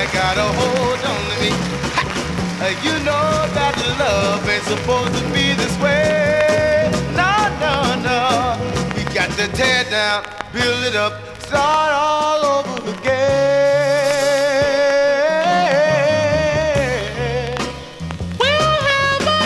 got a hold on me. You know that love ain't supposed to be this way. No, no, no. We got to tear down, build it up, start all over again. We'll have a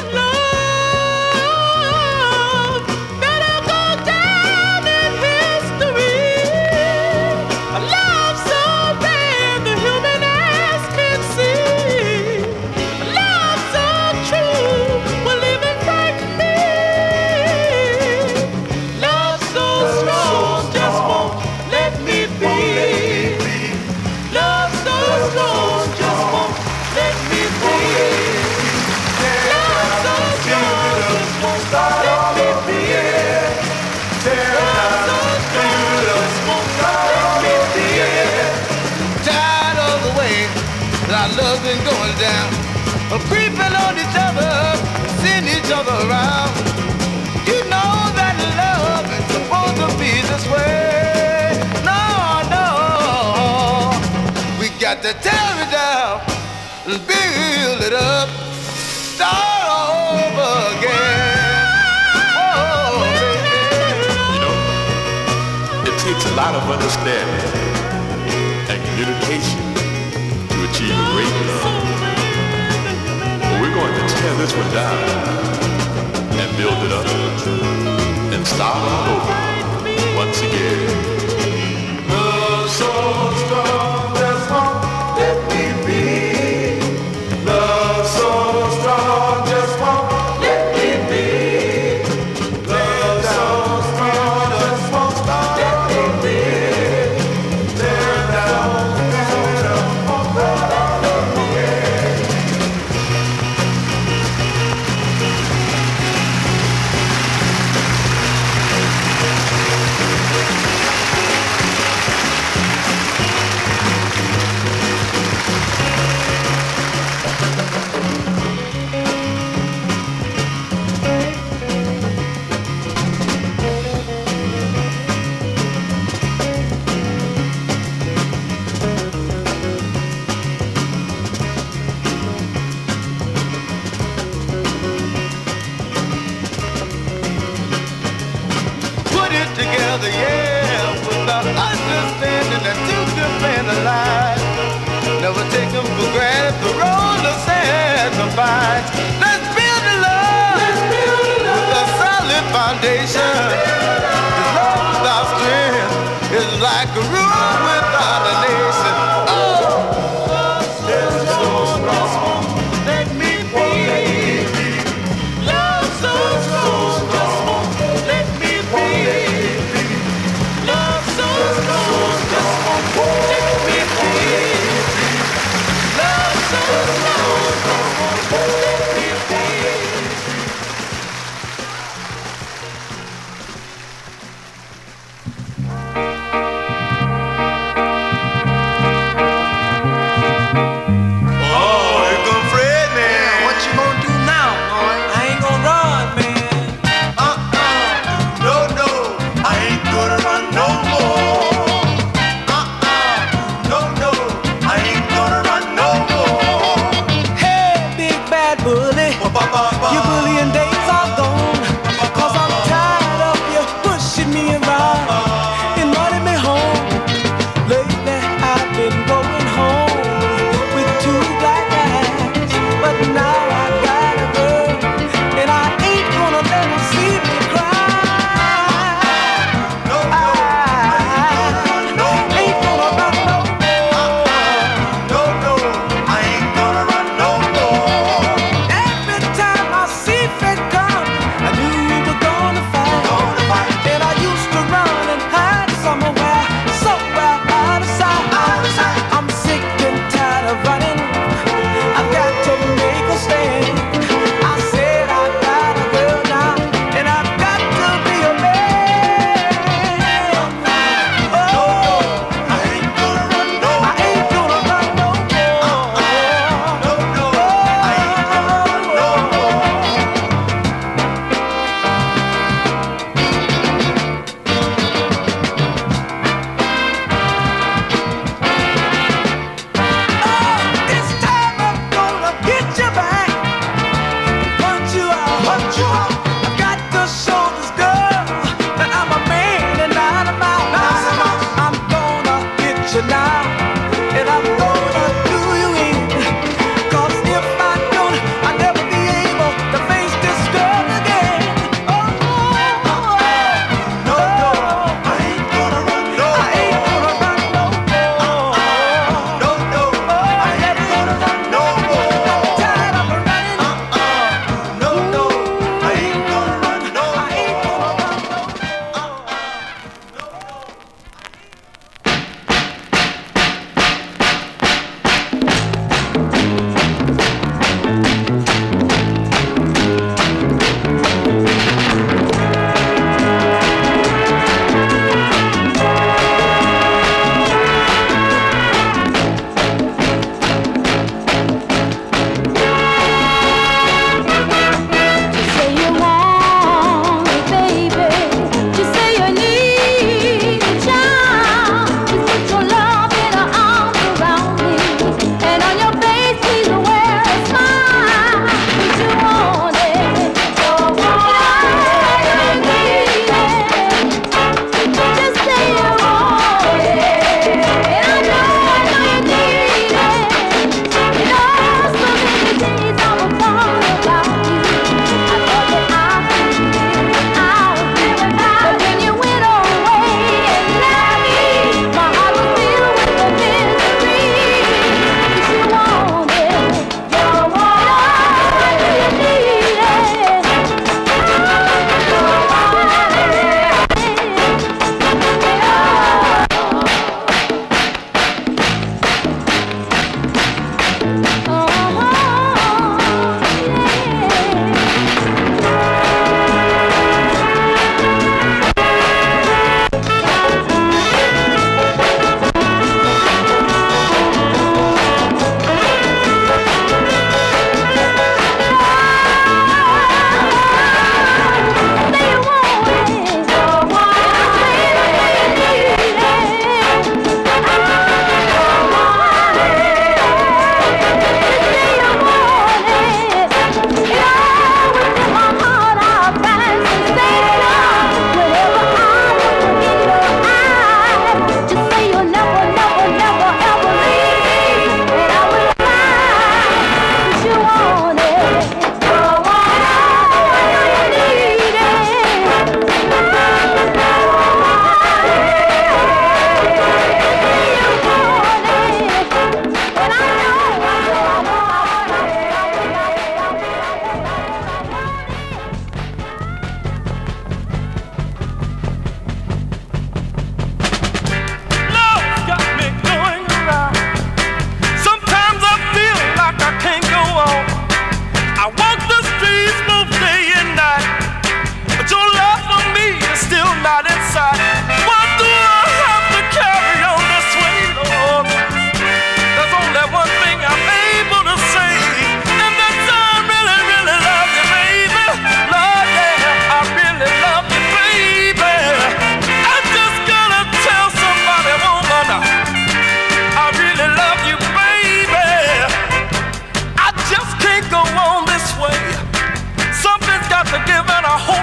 love that'll go down in history. A love so rare the human eyes can see. A love so true will even break me. Love so strong just won't let me be. Love so strong just won't let me be. Love so strong just won't let me be. Love so strong just won't let me be. Tired of the way that our love's been going down, of creeping on each other, seeing each other around. You know that love is supposed to be this way. No, no. We got to tear it down and build it up, start over again. Oh, baby. You know, it takes a lot of understanding and communication to achieve a great love. But we're going to tear this one down and build it up and start all over once again. Love so strong, just won't let me be. Love so strong, just won't let me be. Love so strong, just won't let me be. Tear down, just won't let me be. Put it together, yeah, with the understanding that two can plan a life. Never take them for granted, the road of sacrifice. Let's build a love with a solid foundation. This love without strength is like a room without a nation. Oh, love so strong, let me be. Love so strong, just won't let me be. Love so strong, just won't let me be. Love so strong, just won't let me be. Secret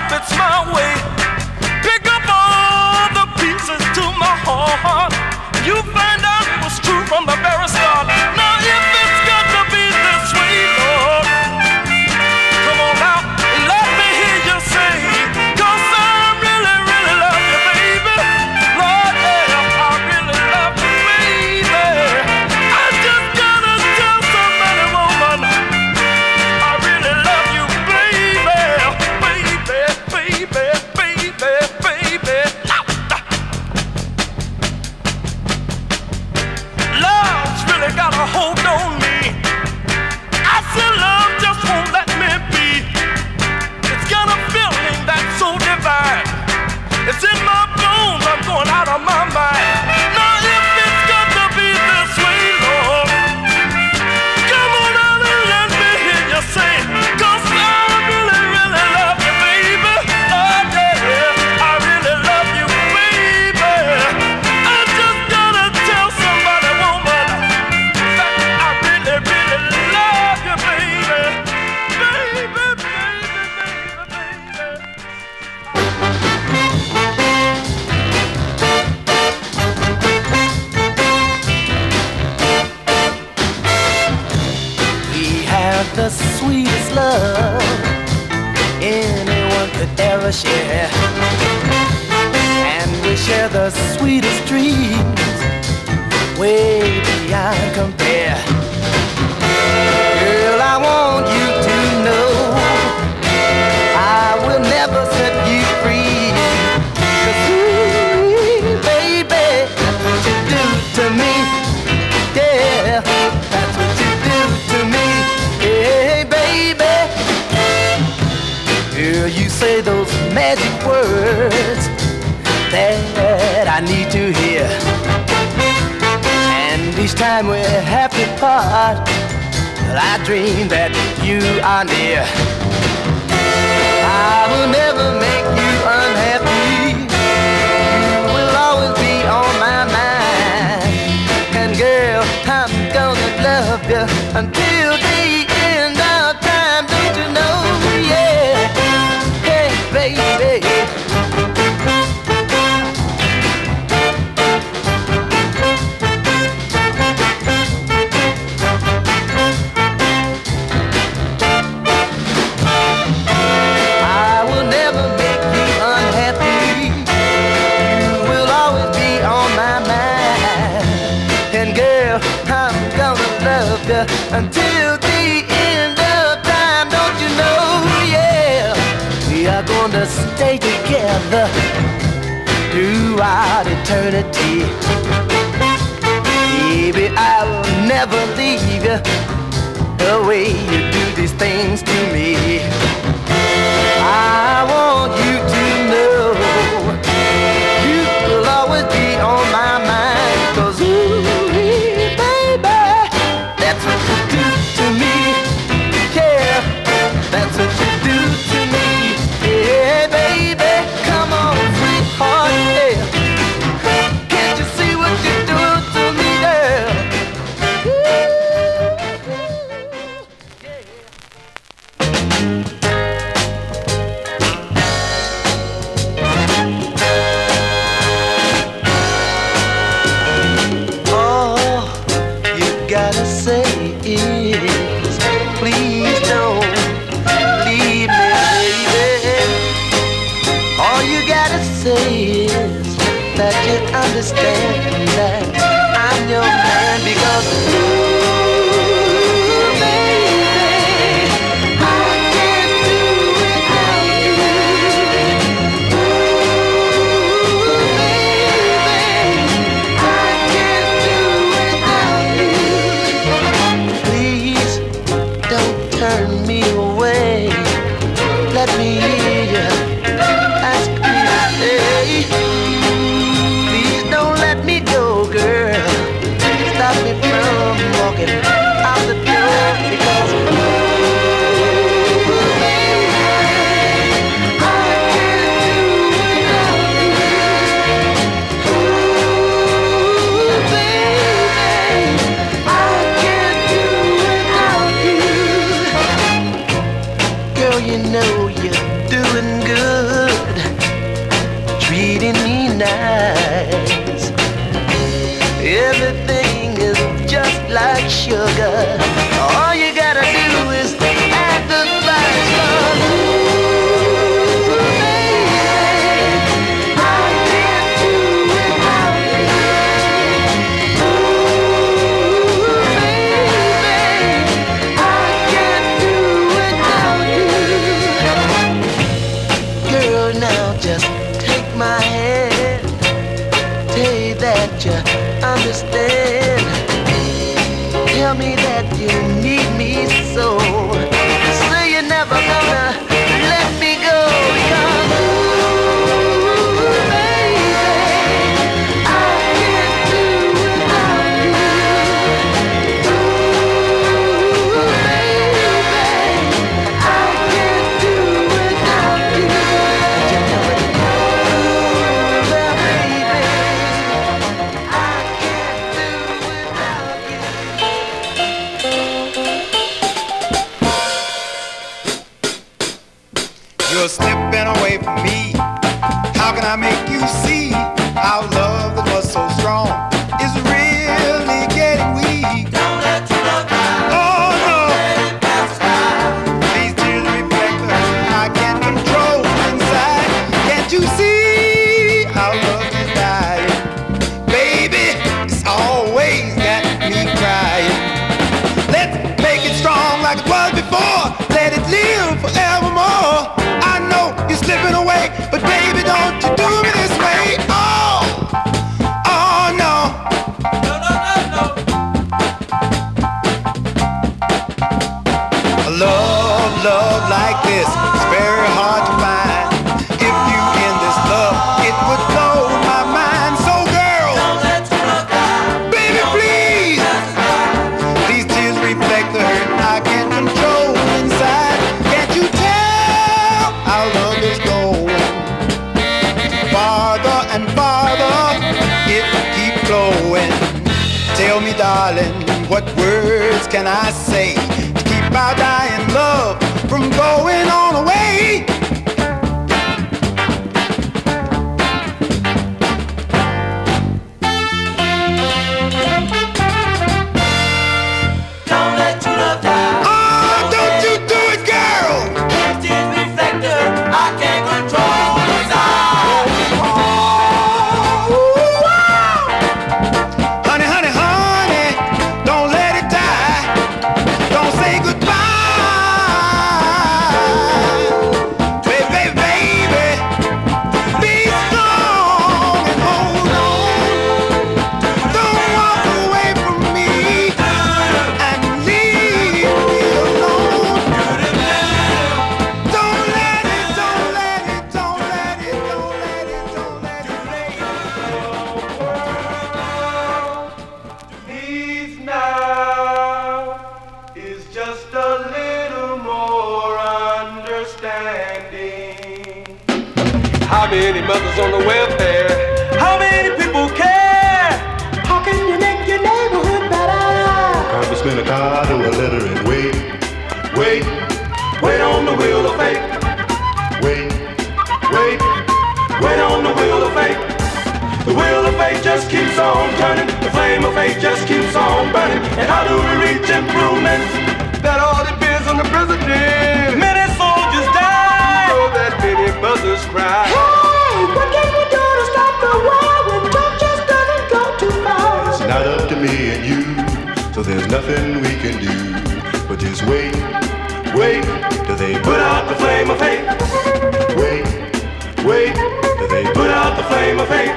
it's my way. Pick up all the pieces to my heart. You find out it was true from the very start. Now if it's got to be this way, Lord, come on now, let me hear you say, 'cause I really, really love you, baby. Lord, yeah, I really love you, baby. I just gotta tell somebody, woman, I really love you, baby. Baby, baby, baby, baby. Love's really got a hold on me. I said love just won't let me be. It's got a feeling that's so divine. It's in my bones, I'm going out of my mind. Now if it's got to be this way, Lord, come on out and let me hear you say, 'cause I really, really love you, baby. Oh yeah, I really love you, baby. I just gotta tell somebody, woman, that I really, really love you, baby. Baby, baby, baby, baby. We have the sweetest love anyone could ever share, and we share the sweetest dreams way beyond compare. Girl, I want you to know I will never set you free. 'Cause ooh, baby, that's what you do to me. Yeah, that's what you do to me. Hey, baby. Girl, you say those magic words that I need to hear. And each time we have to part, I dream that you are near. I will never make you unhappy. You will always be on my mind. And girl, I'm gonna love you until the end of time. Don't you know? Yeah. Hey, baby. I will never make you unhappy. You will always be on my mind. And girl, I'm gonna love you until the end of time. Don't you know? Yeah, we are gonna stay together throughout eternity. Baby, I will never leave you the way you do these things to me. I want you to know you will always be on my mind. 'Cause ooh, baby, that's what you do to me. Yeah, that's what you do to me. Yeah, baby, come on, sweetheart. Yeah. Can't you see what you do to me, girl? All you gotta say is, please don't leave me, baby. All you gotta say is that you understand that I'm your man. Because ooh, baby, I can't do without you. Ooh, baby, I can't do without you. Please don't turn me away. Let me hear you ask me to stay. Please don't let me go, girl. Stop me from walking out the door. Because ooh, baby, I can't do without you. Ooh, baby, I can't do without you. Girl, you know you're doing good. nice. Everything is just like sugar. All you gotta do is add the spice. Ooh, baby, I can't do without you. Ooh, baby, I can't do without you. Girl, now just take my hand. Say that you understand. Tell me that you need me so. Say you're never gonna let me go. Because ooh, baby, I can't do without you. Ooh, baby, I can't do without you. You know it. Ooh, baby, I can't do without you. You're slipping away from me. How can I make you see our love that was so strong is really getting weak? Don't let your love die. Oh no, Let it pass us by. these tears reflect the hurt I can't control inside. Can't you see our love is dying? Baby, it's always got me crying. Let's make it strong like it was before. Let it live forevermore. I know you're slipping away, but baby, don't you do me this way. Oh, oh no. No, no, no, no. A love like this is very hard to find. If you in this love, it would blow my mind. So girl, Don't let your love die. baby, please. These tears reflect the hurt I can't control inside. Can't you tell our love is going farther and farther? It keeps flowing. Tell me, darling, what words can I say to keep our dying love from going on away? Don't let your love die. Oh, don't you do it, girl! Tears reflector, I can't control inside. Honey, honey, honey, don't let it die. Don't say goodbye. Baby, baby, be strong and hold on. Don't walk away from me and leave me alone. Don't let it, don't let it, don't let it, don't let it, don't let it. Peace now is just a little more understanding. How many mothers on the welfare? How many people care? How can you make your neighborhood better? Congressman, a card or a letter and wait, wait, Wait on the wheel of fate. wait, Wait, wait on the wheel of fate. The wheel of fate just keeps on turning. The flame of fate just keeps on burning. And how do we reach improvement? That all depends on the president. Many soldiers die. So that many mothers cry. Hey, what can we do to stop the war when Trump just doesn't go too far? it's not up to me and you, so there's nothing we can do, but just wait, wait, till they Put out the flame of hate. wait, wait, till they Put out the flame of hate.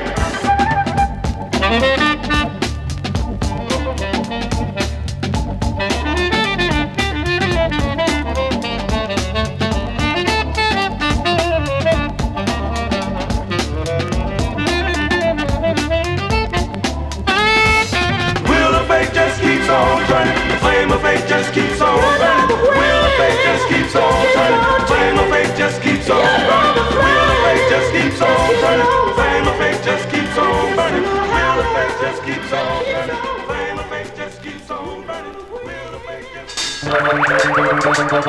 Wheel of fate just keeps on turning. The flame of fate just keeps on burning. Wheel of fate just keeps on turning. The flame of fate just keeps on burning. Wheel of fate just keeps on turning. The flame of fate just keeps on burning. Wheel of fate just keeps on burning. The flame of fate just keeps on burning. Wheel of fate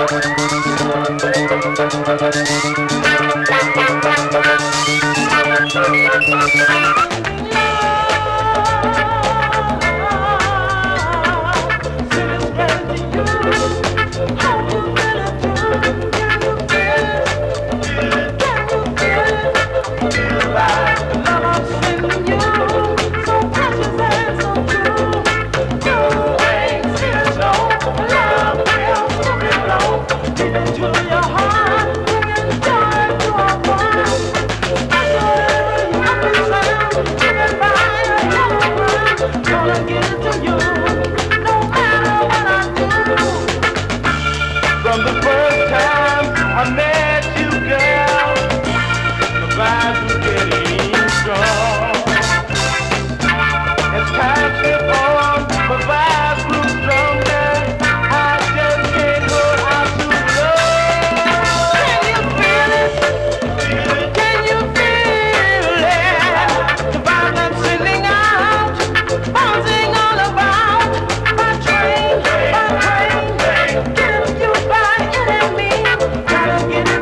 just keeps on burning. Get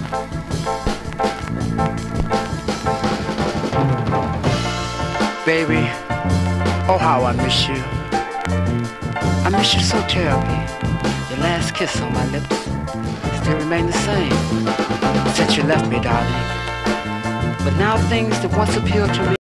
Baby, oh how I miss you. I miss you so terribly. Your last kiss on my lips still remain the same since you left me, darling. But now things that once appealed to me